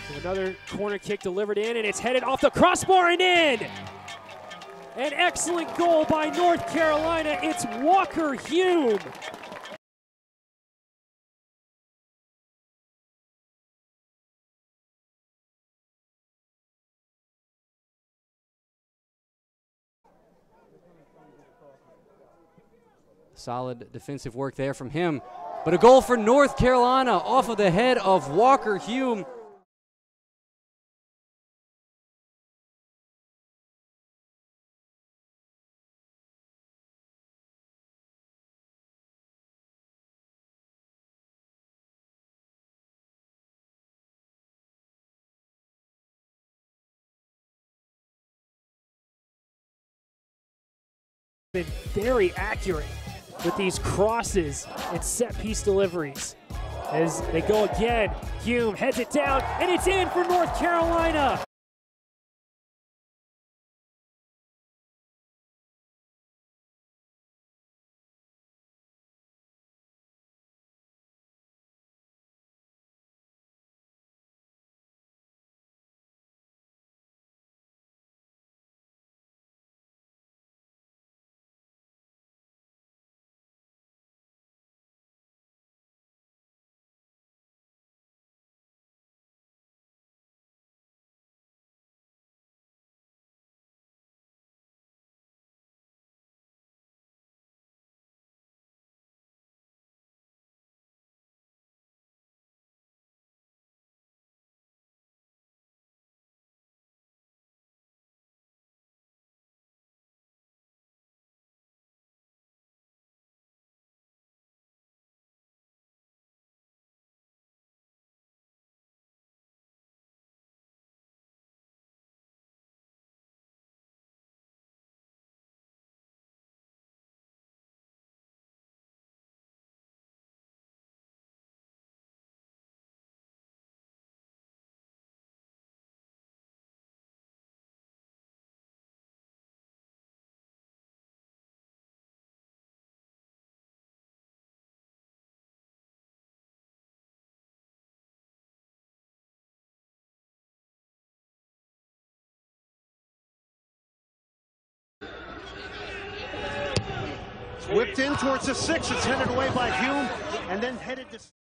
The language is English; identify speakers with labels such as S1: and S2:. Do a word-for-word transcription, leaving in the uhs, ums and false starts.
S1: Another corner kick delivered in, and it's headed off the crossbar and in. An excellent goal by North Carolina. It's Walker Hume.
S2: Solid defensive work there from him. But a goal for North Carolina off of the head of Walker Hume.
S1: Been very accurate with these crosses and set piece deliveries. As they go again, Hume heads it down, and it's in for North Carolina.
S3: Whipped in towards the six. It's headed away by Hume and then headed to...